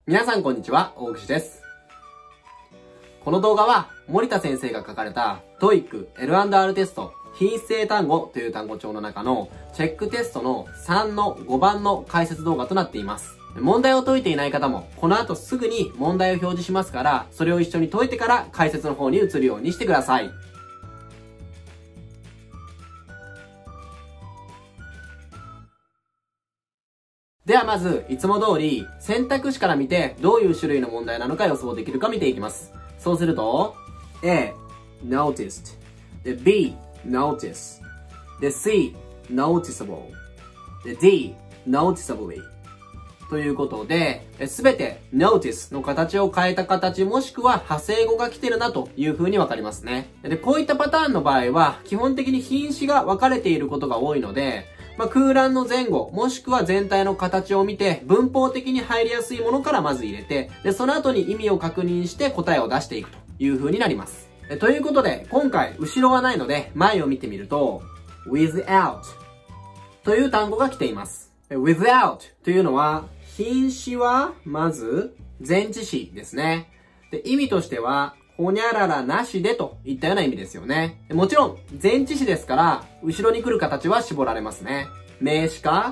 皆さんこんにちは、大串です。この動画は森田先生が書かれた TOEIC L&R テスト品質英単語という単語帳の中のチェックテストの3の5番の解説動画となっています。問題を解いていない方もこの後すぐに問題を表示しますから、それを一緒に解いてから解説の方に移るようにしてください。ではまず、いつも通り選択肢から見てどういう種類の問題なのか予想できるか見ていきます。そうすると、A, noticed. で、B, notice. で、C, noticeable. で、D, noticeably. ということで、すべて notice の形を変えた形もしくは派生語が来てるなという風にわかりますね。で、こういったパターンの場合は基本的に品詞が分かれていることが多いので、空欄の前後、もしくは全体の形を見て、文法的に入りやすいものからまず入れて、で、その後に意味を確認して答えを出していくという風になります。ということで、今回、後ろがないので、前を見てみると、without という単語が来ています。without というのは、品詞は、まず、前置詞ですね。で、意味としては、ほにゃららなしでといったような意味ですよね。もちろん、前置詞ですから、後ろに来る形は絞られますね。名詞か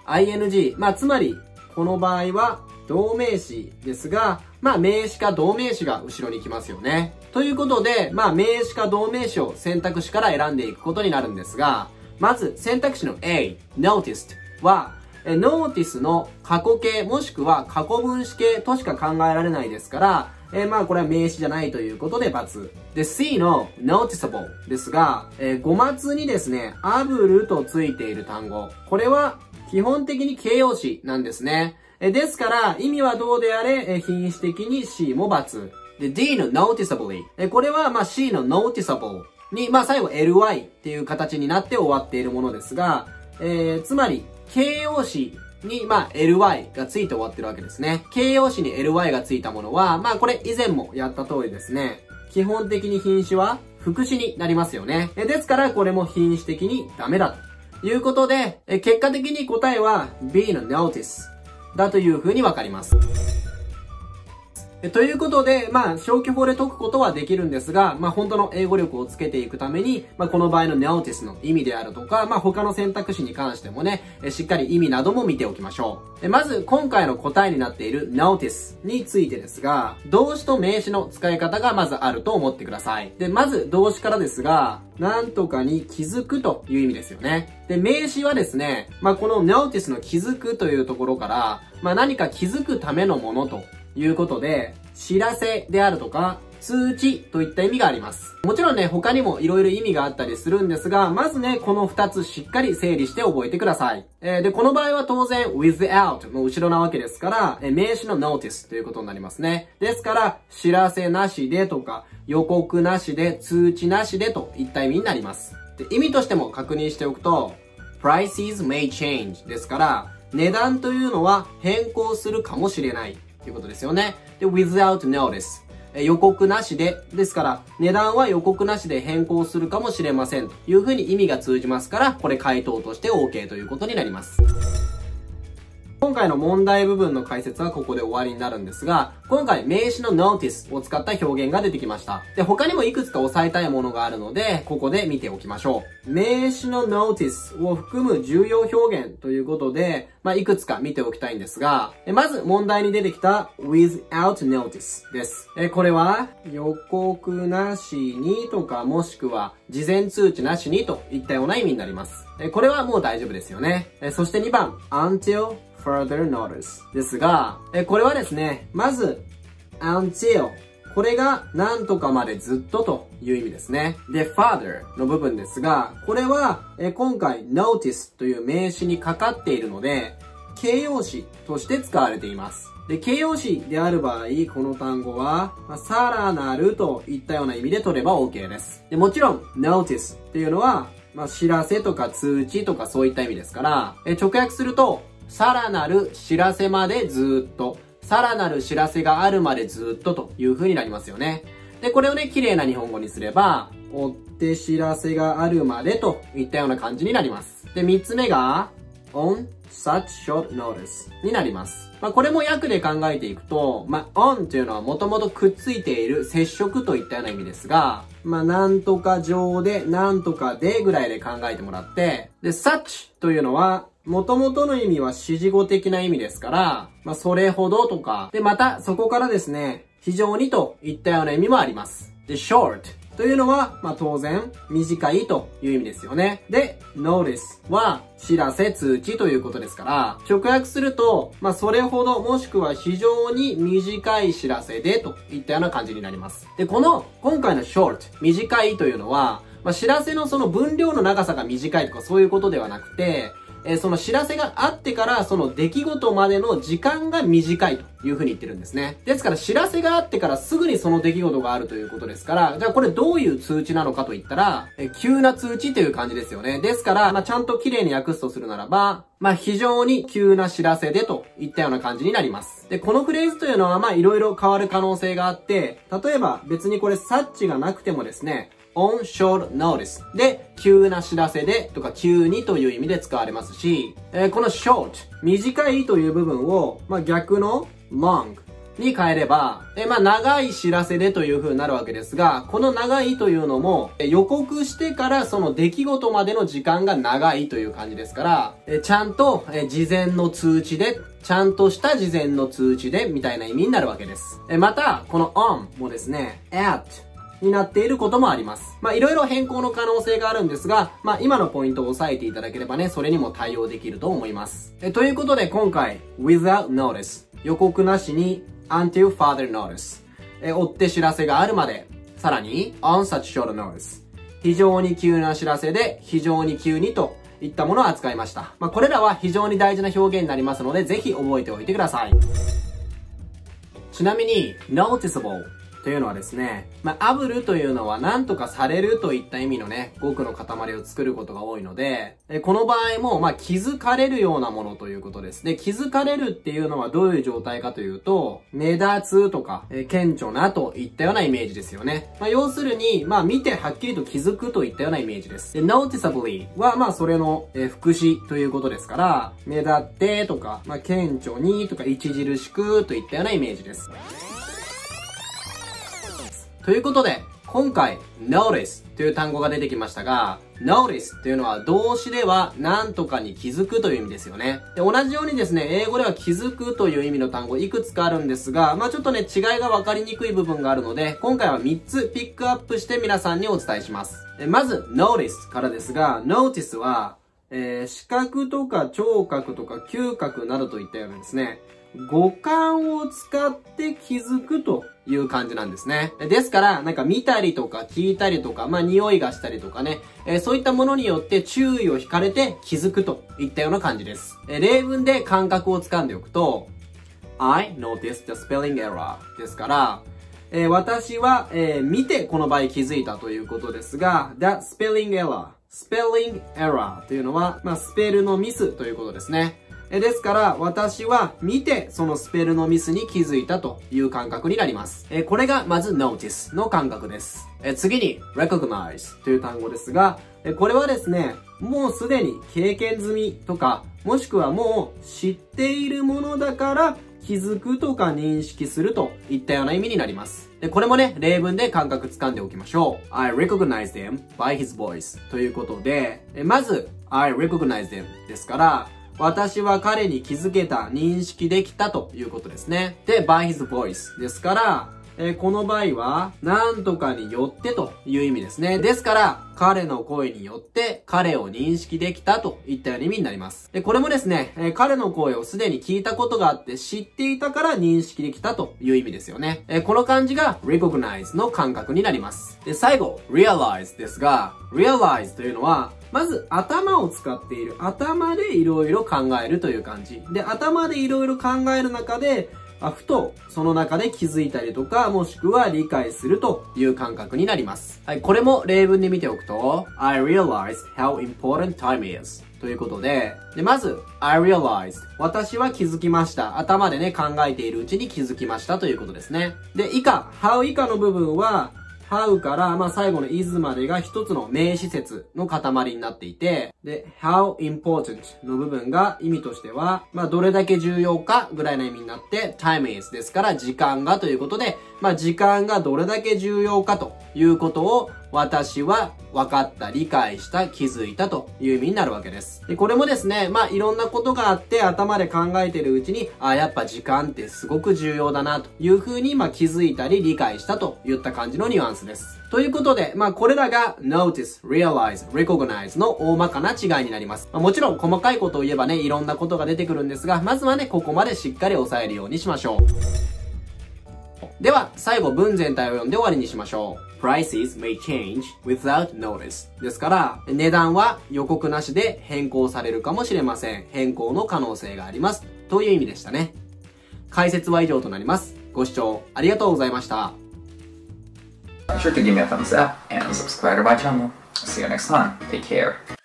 ing。つまり、この場合は、動名詞ですが、名詞か動名詞が後ろに来ますよね。ということで、名詞か動名詞を選択肢から選んでいくことになるんですが、まず、選択肢の A、noticed は、notice の過去形もしくは過去分詞形としか考えられないですから、これは名詞じゃないということで×。で、C の noticeable ですが、語末にですね、able とついている単語。これは基本的に形容詞なんですね。ですから、意味はどうであれ、品詞的に C も×。で、D の noticeably。これはC の noticeable に、最後 ly っていう形になって終わっているものですが、つまり、形容詞に、ly がついて終わってるわけですね。形容詞に ly がついたものは、これ以前もやった通りですね。基本的に品詞は副詞になりますよね。ですから、これも品詞的にダメだということで、結果的に答えは B の notice だという風にわかります。ということで、消去法で解くことはできるんですが、本当の英語力をつけていくために、この場合の notice の意味であるとか、他の選択肢に関してもね、しっかり意味なども見ておきましょう。まず、今回の答えになっている notice についてですが、動詞と名詞の使い方がまずあると思ってください。で、まず動詞からですが、なんとかに気づくという意味ですよね。で、名詞はですね、この notice の気づくというところから、何か気づくためのものと、いうことで、知らせであるとか、通知といった意味があります。もちろんね、他にも色々意味があったりするんですが、まずね、この2つしっかり整理して覚えてください。で、この場合は当然 without の後ろなわけですから、名詞の notice ということになりますね。ですから、知らせなしでとか、予告なしで、通知なしでといった意味になります。で、意味としても確認しておくと、prices may change ですから、値段というのは変更するかもしれない。ということですよね。で、without notice。予告なしで、ですから、値段は予告なしで変更するかもしれませんというふうに意味が通じますから、これ回答として OK ということになります。今回の問題部分の解説はここで終わりになるんですが、今回名詞の notice を使った表現が出てきました。で、他にもいくつか押さえたいものがあるので、ここで見ておきましょう。名詞の notice を含む重要表現ということで、いくつか見ておきたいんですが、まず問題に出てきた without notice です。これは予告なしにとかもしくは事前通知なしにといったような意味になります。これはもう大丈夫ですよね。そして2番 until further notice ですが、これはですね、まず until これがなんとかまでずっとという意味ですね。で、further の部分ですが、これは今回 notice という名詞にかかっているので、形容詞として使われています。で、形容詞である場合、この単語は、さらなるといったような意味で取れば OK です。で、もちろん notice っていうのは、知らせとか通知とかそういった意味ですから、直訳すると、さらなる知らせまでずっと、さらなる知らせがあるまでずっとという風になりますよね。で、これをね、綺麗な日本語にすれば、追って知らせがあるまでといったような感じになります。で、3つ目が、until such short notice になります。これも訳で考えていくと、on というのはもともとくっついている接触といったような意味ですが、なんとか上で、なんとかでぐらいで考えてもらって、で、such というのは、元々の意味は指示語的な意味ですから、それほどとか、で、またそこからですね、非常にといったような意味もあります。で、short というのは、当然、短いという意味ですよね。で、notice は、知らせ、通知ということですから、直訳すると、それほどもしくは非常に短い知らせでといったような感じになります。で、今回の short、短いというのは、知らせのその分量の長さが短いとかそういうことではなくて、その知らせがあってからその出来事までの時間が短いというふうに言ってるんですね。ですから知らせがあってからすぐにその出来事があるということですから、じゃあこれどういう通知なのかと言ったら、急な通知という感じですよね。ですから、ちゃんと綺麗に訳すとするならば、非常に急な知らせでといったような感じになります。で、このフレーズというのはいろいろ変わる可能性があって、例えば別にこれサッチがなくてもですね、on short notice で、急な知らせでとか急にという意味で使われますし、この short 短いという部分を、逆の long に変えれば、長い知らせでという風になるわけですが、この長いというのも、予告してからその出来事までの時間が長いという感じですから、ちゃんと、事前の通知で、ちゃんとした事前の通知で、みたいな意味になるわけです。また、この on もですね、atになっていることもあります。いろいろ変更の可能性があるんですが、今のポイントを押さえていただければね、それにも対応できると思います。ということで今回、without notice、予告なしに until further notice、追って知らせがあるまで、さらに on such short notice、非常に急な知らせで非常に急にといったものを扱いました。これらは非常に大事な表現になりますので、ぜひ覚えておいてください。ちなみに、noticeableというのはですね、アブルというのは何とかされるといった意味のね、語句の塊を作ることが多いので、この場合も、気づかれるようなものということです。で、気づかれるっていうのはどういう状態かというと、目立つとか、顕著なといったようなイメージですよね。要するに、見てはっきりと気づくといったようなイメージです。で、noticeably は、それの、副詞ということですから、目立ってとか、顕著にとか、著しくといったようなイメージです。ということで、今回、notice という単語が出てきましたが、notice というのは動詞では何とかに気づくという意味ですよね。で、同じようにですね、英語では気づくという意味の単語いくつかあるんですが、ちょっとね、違いが分かりにくい部分があるので、今回は3つピックアップして皆さんにお伝えします。まず、notice からですが、notice は、視覚とか聴覚とか嗅覚などといったようなですね、五感を使って気づくという感じなんですね。ですから、見たりとか聞いたりとか、匂いがしたりとかね、そういったものによって注意を惹かれて気づくといったような感じです。例文で感覚をつかんでおくと、I noticed the spelling error ですから、私は、見てこの場合気づいたということですが、the spelling error というのは、スペルのミスということですね。ですから、私は見てそのスペルのミスに気づいたという感覚になります。これがまず notice の感覚です。次に recognize という単語ですが、これはですね、もうすでに経験済みとか、もしくはもう知っているものだから気づくとか認識するといったような意味になります。これもね、例文で感覚つかんでおきましょう。I recognize him by his voice ということで、まず I recognize him ですから、私は彼に気づけた、認識できたということですね。で、by his voice ですから、この場合は、なんとかによってという意味ですね。ですから、彼の声によって彼を認識できたといったような意味になります。これもですね、彼の声をすでに聞いたことがあって知っていたから認識できたという意味ですよね。この漢字が recognize の感覚になります。で、最後、realize ですが、realize というのは、まず頭を使っている。頭でいろいろ考えるという感じ。で、頭でいろいろ考える中で、ふとその中で気づいたりとか、もしくは理解するという感覚になります。はい、これも例文で見ておくと、I realized how important time is ということで、まず、I realized 私は気づきました。頭でね、考えているうちに気づきましたということですね。で、以下、how 以下の部分は、 how から、最後の is までが一つの名詞節の塊になっていて、で、how important の部分が意味としては、どれだけ重要かぐらいの意味になって、time is ですから時間がということで、時間がどれだけ重要かということを私は分かった、理解した、気づいたという意味になるわけです。で、これもですね、いろんなことがあって頭で考えているうちに、やっぱ時間ってすごく重要だなというふうに気づいたり理解したといった感じのニュアンスです。ということで、これらが notice, realize, recognize の大まかな違いになります。もちろん細かいことを言えばね、いろんなことが出てくるんですが、まずはね、ここまでしっかり押さえるようにしましょう。では、最後文全体を読んで終わりにしましょう。Prices may change without notice. ですから、値段は予告なしで変更されるかもしれません。変更の可能性があります。という意味でしたね。解説は以上となります。ご視聴ありがとうございました。 Be sure to give me a thumbs up and subscribe to my channel. See you next time. Take care.